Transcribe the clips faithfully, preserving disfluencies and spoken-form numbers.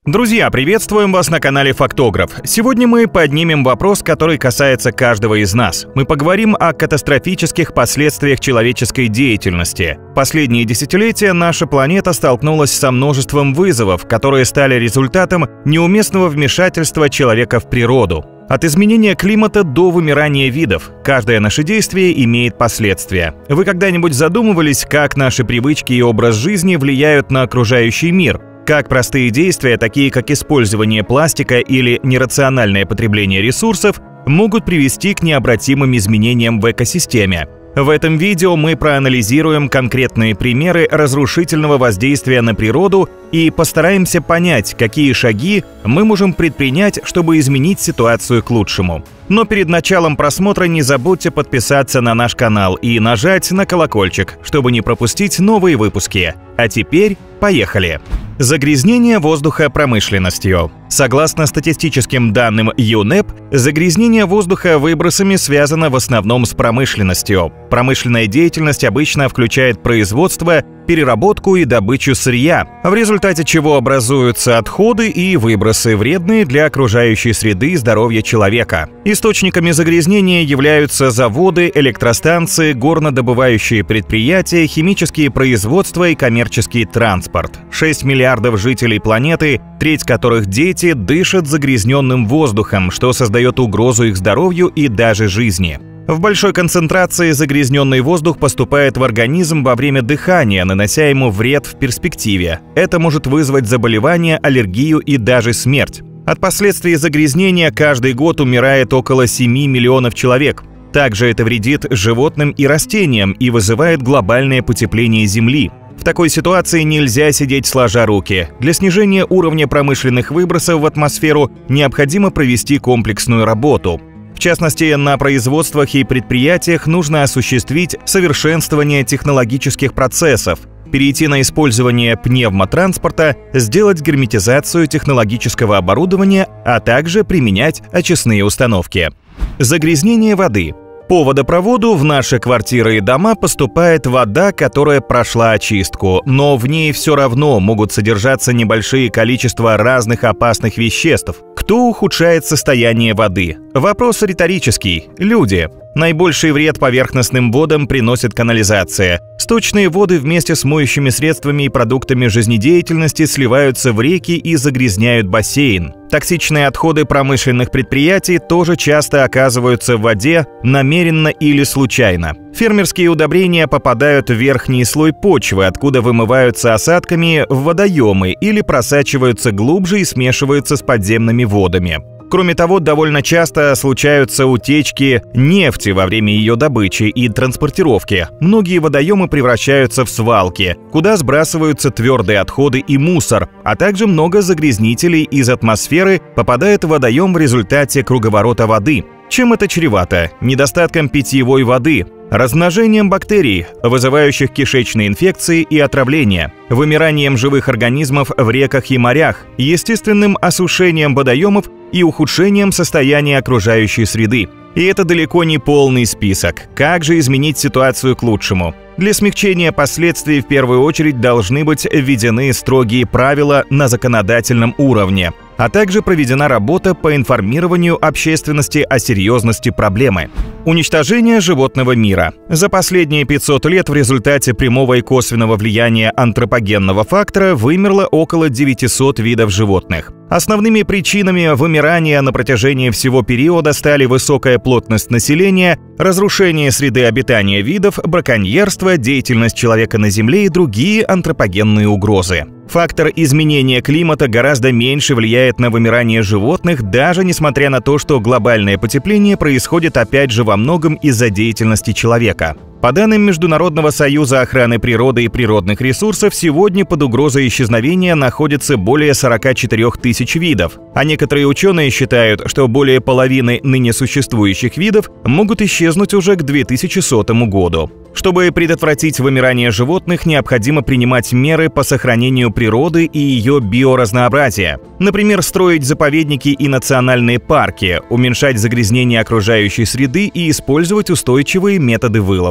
Друзья, приветствуем вас на канале Фактограф. Сегодня мы поднимем вопрос, который касается каждого из нас. Мы поговорим о катастрофических последствиях человеческой деятельности. Последние десятилетия наша планета столкнулась со множеством вызовов, которые стали результатом неуместного вмешательства человека в природу. От изменения климата до вымирания видов. Каждое наше действие имеет последствия. Вы когда-нибудь задумывались, как наши привычки и образ жизни влияют на окружающий мир? Как простые действия, такие как использование пластика или нерациональное потребление ресурсов, могут привести к необратимым изменениям в экосистеме? В этом видео мы проанализируем конкретные примеры разрушительного воздействия на природу и постараемся понять, какие шаги мы можем предпринять, чтобы изменить ситуацию к лучшему. Но перед началом просмотра не забудьте подписаться на наш канал и нажать на колокольчик, чтобы не пропустить новые выпуски. А теперь поехали! Загрязнение воздуха промышленностью. Согласно статистическим данным ЮНЕП, загрязнение воздуха выбросами связано в основном с промышленностью. Промышленная деятельность обычно включает производство, переработку и добычу сырья, в результате чего образуются отходы и выбросы, вредные для окружающей среды и здоровья человека. Источниками загрязнения являются заводы, электростанции, горнодобывающие предприятия, химические производства и коммерческий транспорт. шесть миллиардов жителей планеты, треть которых дети, дышат загрязненным воздухом, что создает угрозу их здоровью и даже жизни. В большой концентрации загрязненный воздух поступает в организм во время дыхания, нанося ему вред в перспективе. Это может вызвать заболевания, аллергию и даже смерть. От последствий загрязнения каждый год умирает около семи миллионов человек. Также это вредит животным и растениям и вызывает глобальное потепление Земли. В такой ситуации нельзя сидеть сложа руки. Для снижения уровня промышленных выбросов в атмосферу необходимо провести комплексную работу. В частности, на производствах и предприятиях нужно осуществить совершенствование технологических процессов, перейти на использование пневмотранспорта, сделать герметизацию технологического оборудования, а также применять очистные установки. Загрязнение воды. По водопроводу в наши квартиры и дома поступает вода, которая прошла очистку, но в ней все равно могут содержаться небольшие количества разных опасных веществ. Кто ухудшает состояние воды? Вопрос риторический. Люди. Наибольший вред поверхностным водам приносит канализация. Сточные воды вместе с моющими средствами и продуктами жизнедеятельности сливаются в реки и загрязняют бассейн. Токсичные отходы промышленных предприятий тоже часто оказываются в воде, намеренно или случайно. Фермерские удобрения попадают в верхний слой почвы, откуда вымываются осадками в водоемы или просачиваются глубже и смешиваются с подземными водами. Кроме того, довольно часто случаются утечки нефти во время ее добычи и транспортировки. Многие водоемы превращаются в свалки, куда сбрасываются твердые отходы и мусор, а также много загрязнителей из атмосферы попадает в водоем в результате круговорота воды. Чем это чревато? Недостатком питьевой воды, размножением бактерий, вызывающих кишечные инфекции и отравления, вымиранием живых организмов в реках и морях, естественным осушением водоемов и ухудшением состояния окружающей среды. И это далеко не полный список. Как же изменить ситуацию к лучшему? Для смягчения последствий в первую очередь должны быть введены строгие правила на законодательном уровне, а также проведена работа по информированию общественности о серьезности проблемы. Уничтожение животного мира. За последние пятьсот лет в результате прямого и косвенного влияния антропогенного фактора вымерло около девятисот видов животных. Основными причинами вымирания на протяжении всего периода стали высокая плотность населения, разрушение среды обитания видов, браконьерство, деятельность человека на Земле и другие антропогенные угрозы. Фактор изменения климата гораздо меньше влияет на вымирание животных, даже несмотря на то, что глобальное потепление происходит опять же во многом из-за деятельности человека. По данным Международного союза охраны природы и природных ресурсов, сегодня под угрозой исчезновения находится более сорока четырёх тысяч видов, а некоторые ученые считают, что более половины ныне существующих видов могут исчезнуть уже к две тысячи сотому году. Чтобы предотвратить вымирание животных, необходимо принимать меры по сохранению природы и ее биоразнообразия. Например, строить заповедники и национальные парки, уменьшать загрязнение окружающей среды и использовать устойчивые методы вылова.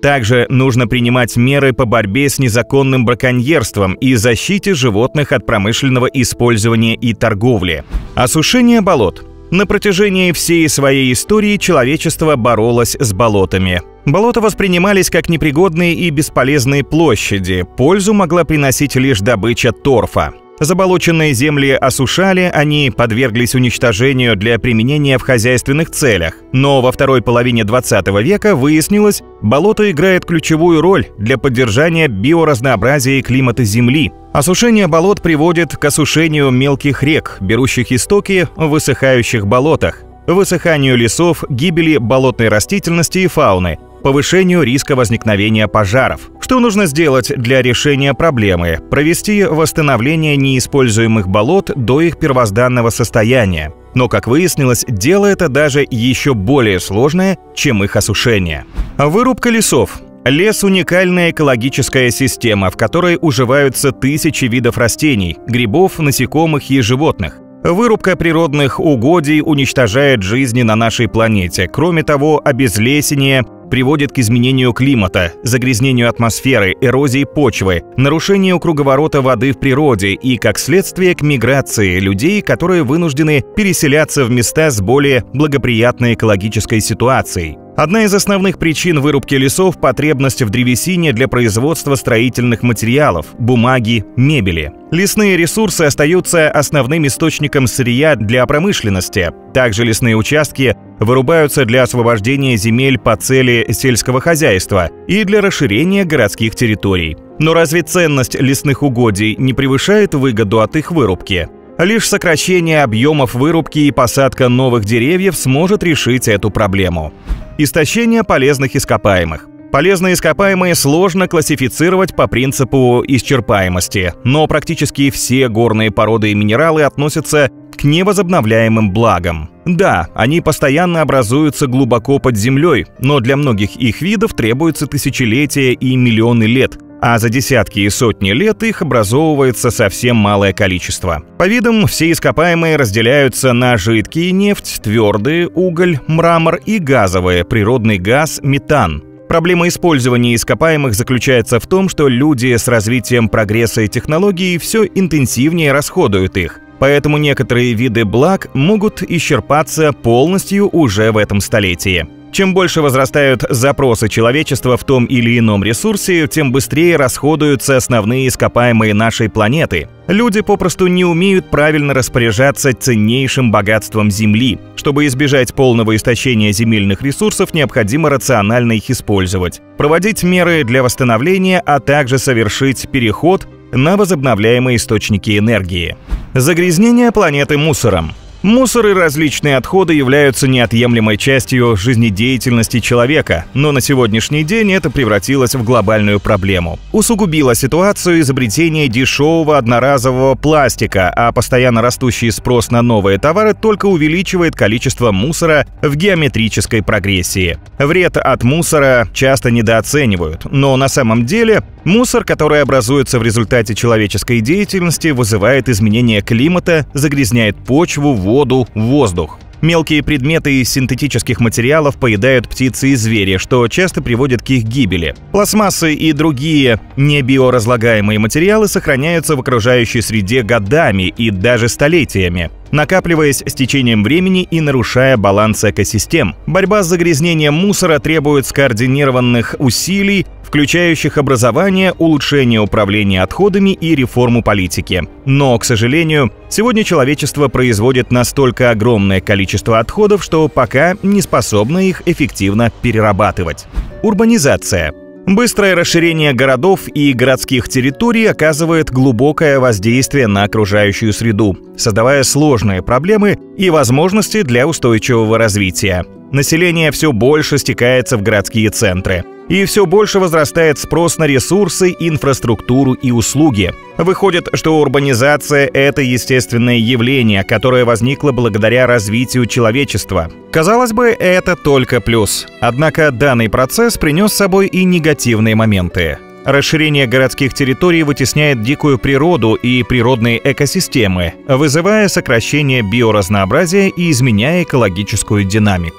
Также нужно принимать меры по борьбе с незаконным браконьерством и защите животных от промышленного использования и торговли. Осушение болот. На протяжении всей своей истории человечество боролось с болотами. Болота воспринимались как непригодные и бесполезные площади, пользу могла приносить лишь добыча торфа. Заболоченные земли осушали, они подверглись уничтожению для применения в хозяйственных целях. Но во второй половине двадцатого века выяснилось, болото играет ключевую роль для поддержания биоразнообразия и климата Земли. Осушение болот приводит к осушению мелких рек, берущих истоки в высыхающих болотах, высыханию лесов, гибели болотной растительности и фауны, повышению риска возникновения пожаров. Что нужно сделать для решения проблемы? Провести восстановление неиспользуемых болот до их первозданного состояния. Но, как выяснилось, дело это даже еще более сложное, чем их осушение. Вырубка лесов. Лес – уникальная экологическая система, в которой уживаются тысячи видов растений, грибов, насекомых и животных. Вырубка природных угодий уничтожает жизни на нашей планете. Кроме того, обезлесение приводит к изменению климата, загрязнению атмосферы, эрозии почвы, нарушению круговорота воды в природе и, как следствие, к миграции людей, которые вынуждены переселяться в места с более благоприятной экологической ситуацией. Одна из основных причин вырубки лесов – потребность в древесине для производства строительных материалов, бумаги, мебели. Лесные ресурсы остаются основным источником сырья для промышленности. Также лесные участки вырубаются для освобождения земель по цели сельского хозяйства и для расширения городских территорий. Но разве ценность лесных угодий не превышает выгоду от их вырубки? Лишь сокращение объемов вырубки и посадка новых деревьев сможет решить эту проблему. Истощение полезных ископаемых. Полезные ископаемые сложно классифицировать по принципу исчерпаемости, но практически все горные породы и минералы относятся к невозобновляемым благам. Да, они постоянно образуются глубоко под землей, но для многих их видов требуется тысячелетия и миллионы лет, а за десятки и сотни лет их образовывается совсем малое количество. По видам все ископаемые разделяются на жидкие нефть, твердые уголь, мрамор и газовые, природный газ, метан. Проблема использования ископаемых заключается в том, что люди с развитием прогресса и технологий все интенсивнее расходуют их. Поэтому некоторые виды благ могут исчерпаться полностью уже в этом столетии. Чем больше возрастают запросы человечества в том или ином ресурсе, тем быстрее расходуются основные ископаемые нашей планеты. Люди попросту не умеют правильно распоряжаться ценнейшим богатством Земли. Чтобы избежать полного истощения земельных ресурсов, необходимо рационально их использовать, проводить меры для восстановления, а также совершить переход на возобновляемые источники энергии. Загрязнение планеты мусором. Мусор и различные отходы являются неотъемлемой частью жизнедеятельности человека, но на сегодняшний день это превратилось в глобальную проблему. Усугубило ситуацию изобретение дешевого одноразового пластика, а постоянно растущий спрос на новые товары только увеличивает количество мусора в геометрической прогрессии. Вред от мусора часто недооценивают, но на самом деле мусор, который образуется в результате человеческой деятельности, вызывает изменение климата, загрязняет почву, воду, воздух. Мелкие предметы из синтетических материалов поедают птицы и звери, что часто приводит к их гибели. Пластмассы и другие небиоразлагаемые материалы сохраняются в окружающей среде годами и даже столетиями, накапливаясь с течением времени и нарушая баланс экосистем. Борьба с загрязнением мусора требует скоординированных усилий, включающих образование, улучшение управления отходами и реформу политики. Но, к сожалению, сегодня человечество производит настолько огромное количество отходов, что пока не способно их эффективно перерабатывать. Урбанизация. Быстрое расширение городов и городских территорий оказывает глубокое воздействие на окружающую среду, создавая сложные проблемы и возможности для устойчивого развития. Население все больше стекается в городские центры, и все больше возрастает спрос на ресурсы, инфраструктуру и услуги. Выходит, что урбанизация – это естественное явление, которое возникло благодаря развитию человечества. Казалось бы, это только плюс. Однако данный процесс принес с собой и негативные моменты. Расширение городских территорий вытесняет дикую природу и природные экосистемы, вызывая сокращение биоразнообразия и изменяя экологическую динамику.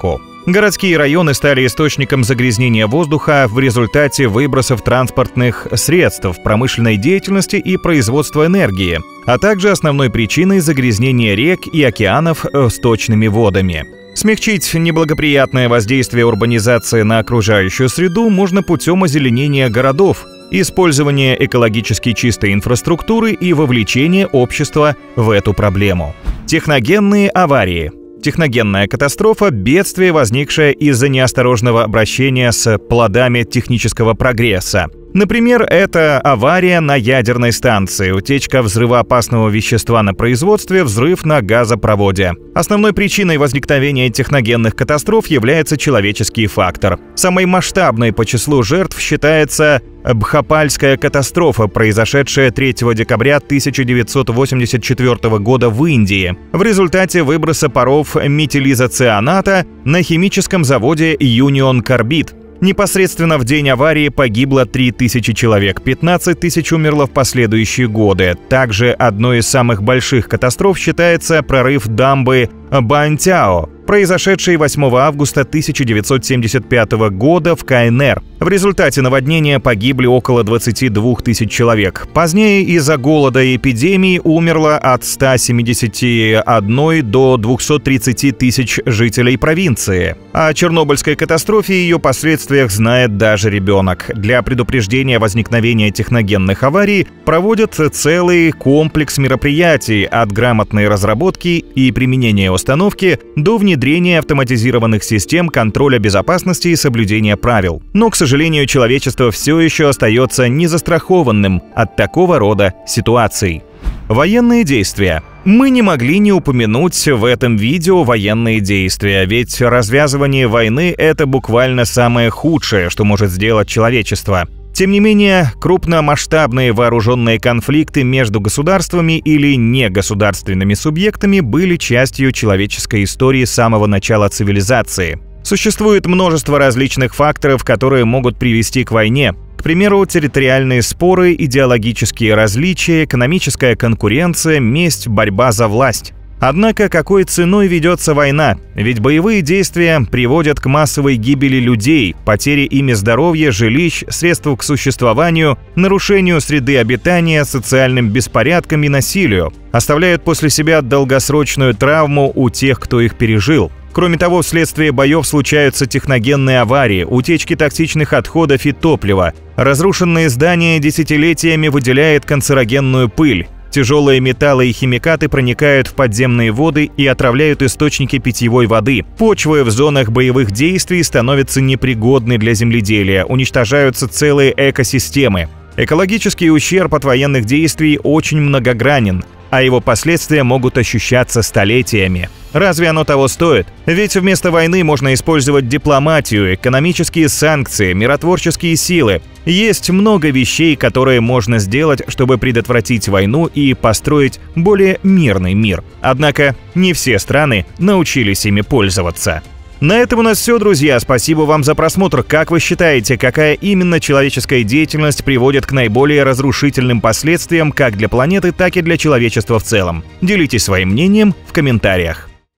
Городские районы стали источником загрязнения воздуха в результате выбросов транспортных средств, промышленной деятельности и производства энергии, а также основной причиной загрязнения рек и океанов сточными водами. Смягчить неблагоприятное воздействие урбанизации на окружающую среду можно путем озеленения городов, использования экологически чистой инфраструктуры и вовлечения общества в эту проблему. Техногенные аварии. Техногенная катастрофа – бедствие, возникшее из-за неосторожного обращения с плодами технического прогресса. Например, это авария на ядерной станции, утечка взрывоопасного вещества на производстве, взрыв на газопроводе. Основной причиной возникновения техногенных катастроф является человеческий фактор. Самой масштабной по числу жертв считается Бхопальская катастрофа, произошедшая третьего декабря тысяча девятьсот восемьдесят четвёртого года в Индии в результате выброса паров метилизоцианата на химическом заводе Union Carbide. Непосредственно в день аварии погибло три тысячи человек, пятнадцать тысяч умерло в последующие годы. Также одной из самых больших катастроф считается прорыв дамбы Баантяо, произошедший восьмого августа тысяча девятьсот семьдесят пятого года в КНР. В результате наводнения погибли около двадцати двух тысяч человек. Позднее из-за голода и эпидемии умерло от ста семидесяти одной до двухсот тридцати тысяч жителей провинции. О Чернобыльской катастрофе и ее последствиях знает даже ребенок. Для предупреждения возникновения техногенных аварий проводят целый комплекс мероприятий от грамотной разработки и применения установки до внедрения автоматизированных систем контроля безопасности и соблюдения правил. Но, к сожалению, человечество все еще остается незастрахованным от такого рода ситуаций. Военные действия. Мы не могли не упомянуть в этом видео военные действия, ведь развязывание войны – это буквально самое худшее, что может сделать человечество. Тем не менее, крупномасштабные вооруженные конфликты между государствами или негосударственными субъектами были частью человеческой истории с самого начала цивилизации. Существует множество различных факторов, которые могут привести к войне. К примеру, территориальные споры, идеологические различия, экономическая конкуренция, месть, борьба за власть. Однако какой ценой ведется война? Ведь боевые действия приводят к массовой гибели людей, потере ими здоровья, жилищ, средств к существованию, нарушению среды обитания, социальным беспорядкам и насилию, оставляют после себя долгосрочную травму у тех, кто их пережил. Кроме того, вследствие боев случаются техногенные аварии, утечки токсичных отходов и топлива. Разрушенные здания десятилетиями выделяют канцерогенную пыль. Тяжелые металлы и химикаты проникают в подземные воды и отравляют источники питьевой воды. Почвы в зонах боевых действий становятся непригодны для земледелия, уничтожаются целые экосистемы. Экологический ущерб от военных действий очень многогранен, а его последствия могут ощущаться столетиями. Разве оно того стоит? Ведь вместо войны можно использовать дипломатию, экономические санкции, миротворческие силы. Есть много вещей, которые можно сделать, чтобы предотвратить войну и построить более мирный мир. Однако не все страны научились ими пользоваться. На этом у нас все, друзья. Спасибо вам за просмотр. Как вы считаете, какая именно человеческая деятельность приводит к наиболее разрушительным последствиям как для планеты, так и для человечества в целом? Делитесь своим мнением в комментариях.